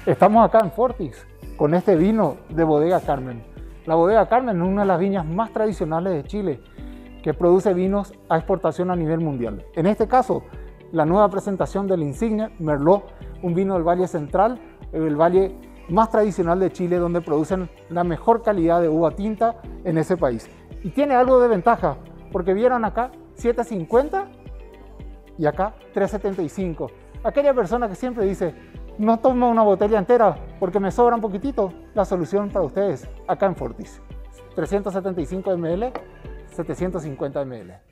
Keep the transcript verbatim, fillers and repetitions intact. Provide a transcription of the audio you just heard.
Estamos acá en Fortis con este vino de Bodega Carmen. La Bodega Carmen es una de las viñas más tradicionales de Chile que produce vinos a exportación a nivel mundial. En este caso, la nueva presentación del Insignia Merlot, un vino del Valle Central, el valle más tradicional de Chile, donde producen la mejor calidad de uva tinta en ese país. Y tiene algo de ventaja, porque vieron acá siete cincuenta y acá tres setenta y cinco. Aquella persona que siempre dice, no tomo una botella entera porque me sobra un poquitito, la solución para ustedes acá en Fortis. trescientos setenta y cinco mililitros, setecientos cincuenta mililitros.